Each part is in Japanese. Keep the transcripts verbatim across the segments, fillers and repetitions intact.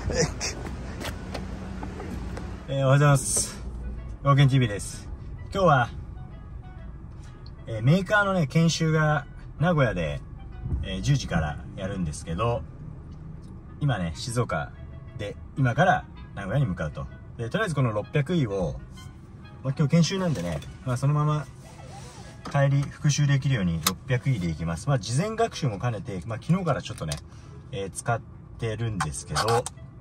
えー、おはようございます。冒険 ティーブイ です。今日は、えー、メーカーのね、研修が名古屋で、えー、じゅうじからやるんですけど、今ね、静岡で、今から名古屋に向かうと。で、とりあえずこのろっぴゃくイを、まあ、今日研修なんでね、まあそのまま帰り復習できるようにろっぴゃくイで行きます。まあ事前学習も兼ねて、まあ昨日からちょっとね、えー、使ってるんですけど、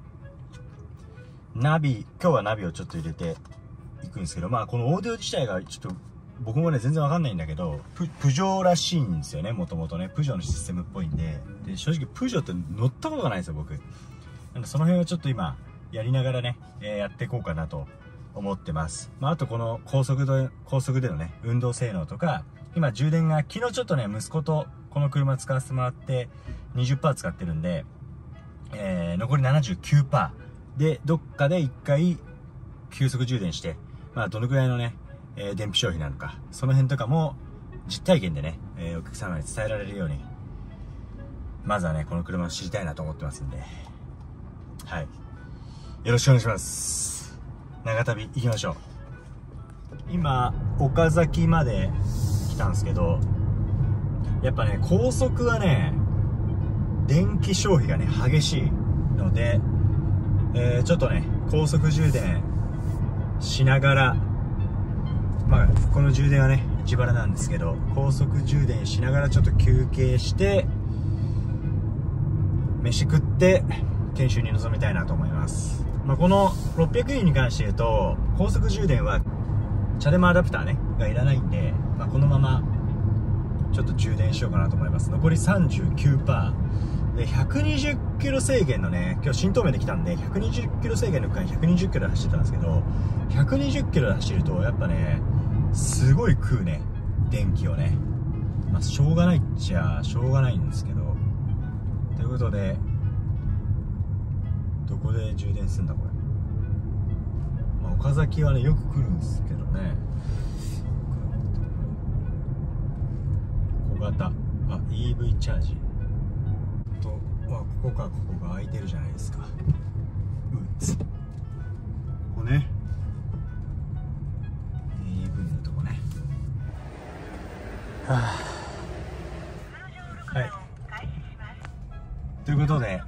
ナビ、今日はナビをちょっと入れていくんですけど、まあこのオーディオ自体がちょっと僕もね全然わかんないんだけど、プ、プジョーらしいんですよね、もともとね。プジョーのシステムっぽいんで。で、正直プジョーって乗ったことがないんですよ、僕。なんでその辺はちょっと今、やりながらね、えー、やっていこうかなと思ってます。まああとこの高速で、高速でのね、運動性能とか、今充電が、昨日ちょっとね、息子とこの車使わせてもらって、にじゅっパーセント 使ってるんで、えー、残り ななじゅうきゅうパーセント。で、どっかで一回急速充電して、まあどのくらいのね、えー、電費消費なのか、その辺とかも実体験でね、えー、お客様に伝えられるように、まずはね、この車を知りたいなと思ってますんで、はい。よろしくお願いします。長旅行きましょう。今、岡崎まで来たんですけど、やっぱね、高速はね、電気消費がね、激しいので、えー、ちょっとね高速充電しながら、まあこの充電はね自腹なんですけど、高速充電しながらちょっと休憩して飯食って研修に臨みたいなと思います。まあ、このろっぴゃくイに関して言うと、高速充電はチャデマアダプターねがいらないんで、まあ、このままちょっと充電しようかなと思います。残り さんじゅうきゅうパーセントで、ひゃくにじゅっキロ制限のね、今日新東名で来たんで、ひゃくにじゅっキロ制限の区間ひゃくにじゅっキロで走ってたんですけど、ひゃくにじゅっキロで走ると、やっぱね、すごい食うね、電気をね。まあ、しょうがないっちゃ、しょうがないんですけど。ということで、どこで充電すんだ、これ。まあ、岡崎はね、よく来るんですけどね。小型。あ、イーブイ チャージ。ここか、ここが空いてるじゃないですか。うっつここね、 イーブイ のとこね。はあ、はい、ということで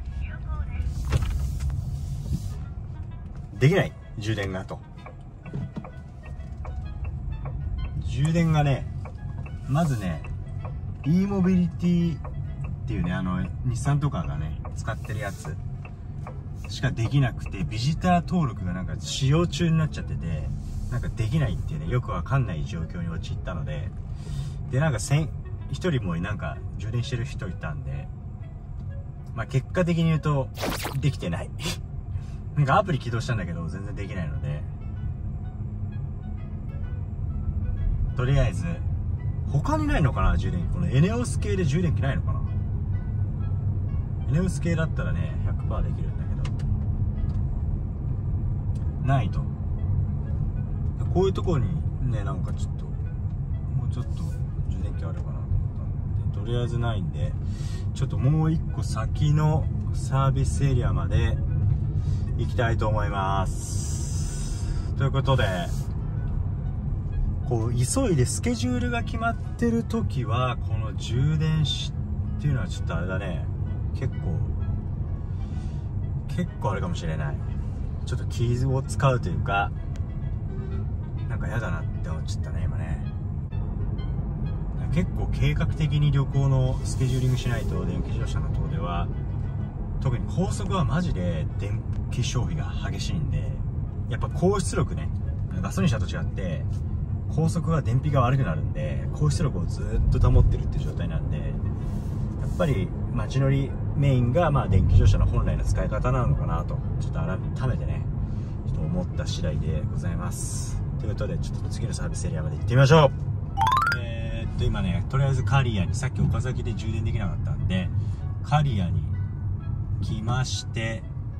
できない充電がと充電がね、まずね e モビリティっていうね、あの日産とかがね使ってるやつしかできなくて、ビジター登録がなんか使用中になっちゃってて、なんかできないっていうね、よくわかんない状況に陥ったので、でなんか一人もなんか充電してる人いたんで、まあ結果的に言うとできてないなんかアプリ起動したんだけど全然できないので、とりあえず他にないのかな、充電器。このエネオス系で充電器ないのかな。エネオス系だったらね ひゃくパーセント できるんだけどないと、こういうところにね、なんかちょっともうちょっと充電器あるかなと思ったんで、とりあえずないんで、ちょっともう一個先のサービスエリアまで行きたいと思います。ということで、こう急いでスケジュールが決まってる時はこの充電しっていうのはちょっとあれだね、結構結構あれかもしれない。ちょっと気を使うというか、なんか嫌だなって思っちゃったね今ね。結構計画的に旅行のスケジューリングしないと、電気自動車の遠出は特に高速はマジで電気消費が激しいんで、やっぱ高出力ね、ガソリン車と違って高速は燃費が悪くなるんで、高出力をずっと保ってるっていう状態なんで、やっぱり街乗りメインがまあ電気自動車の本来の使い方なのかなと、ちょっと改めてねちょっと思った次第でございます。ということで、ちょっと次のサービスエリアまで行ってみましょう。えー、っと今ね、とりあえずカリアに、さっき岡崎で充電できなかったんでカリアに来まして、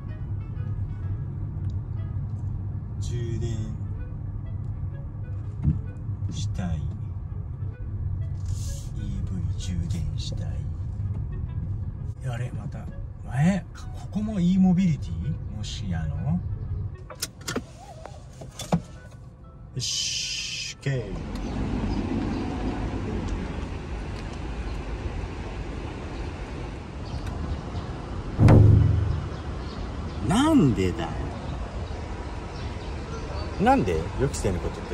充電したい、 イーブイ 充電したい。あれまたえここも e モビリティもしやの。よし OK。 なんでだよ、なんで予期せぬことって。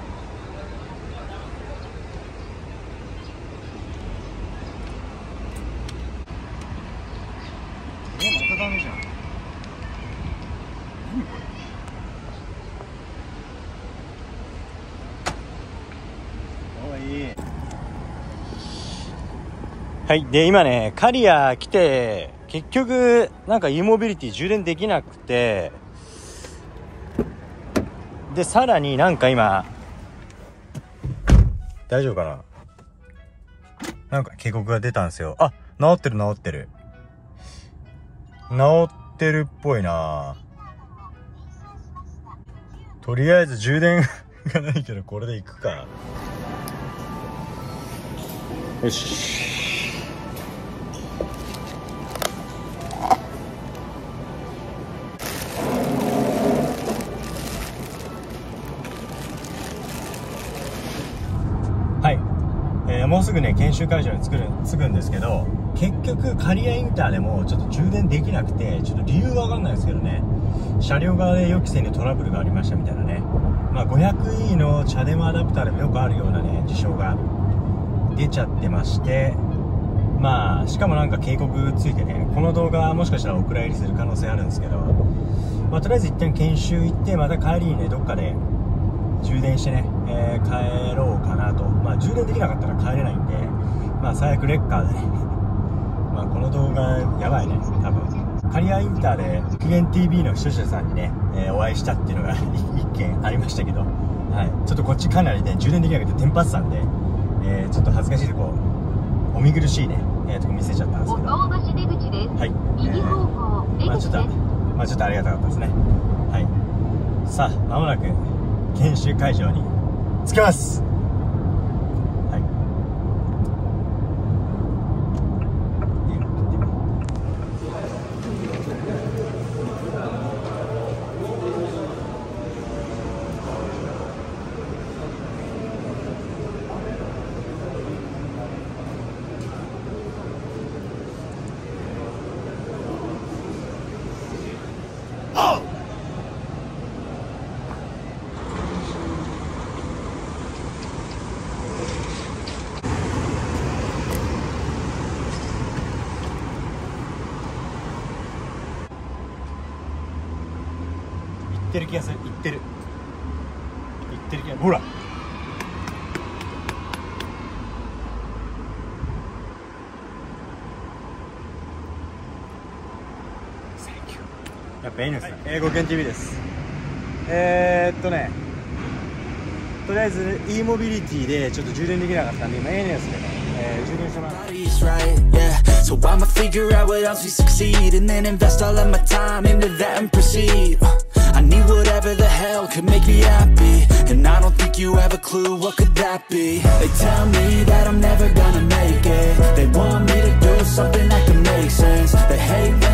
え、またダメじゃん。何これ。おい。はい、で今ねカリア来て結局なんか e モビリティ充電できなくて、でさらになんか今大丈夫かな、なんか警告が出たんですよ。あ、治ってる治ってる治ってるっぽいな。とりあえず充電がないけどこれでいくか。よし。はい、えー、もうすぐね研修会場に着くる着くんですけど、結局刈谷インターでもちょっと充電できなくて、ちょっと理由わかんないですけどね、車両側で予期せぬトラブルがありましたみたいなね。まあ ごひゃくイー のチャデムアダプターでもよくあるようなね事象が出ちゃってまして、まあしかもなんか警告ついてね、この動画もしかしたらお蔵入りする可能性あるんですけど、まあとりあえず一旦研修行って、また帰りにねどっかで充電してね、えー、帰ろうかなと。まあ充電できなかったら帰れないんで、まあ最悪レッカーでねまあこの動画やばいね多分。刈谷インターで復元 ティーブイ の視聴者さんにね、えー、お会いしたっていうのが一件ありましたけど、はい、ちょっとこっちかなりね充電できなくてテンパってたんで、えー、ちょっと恥ずかしいとこお見苦しいね、えー、とこ見せちゃったんですけど、はい、えー、まあちょっとまあちょっとありがたかったですね。はい、さあ間もなく研修会場に着きます。はい。行ってる気がする。行ってる行ってる気が、ほらやっぱ N ですね。英語研 ティーブイ です。えー、っとねとりあえず e モビリティでちょっと充電できなかったんで今 N ですけど、えー、充電してます。So I'ma figure out what else we succeed and then invest all of my time into that and proceed. I need whatever the hell could make me happy, and I don't think you have a clue what could that be. They tell me that I'm never gonna make it. They want me to do something that can make sense. They hate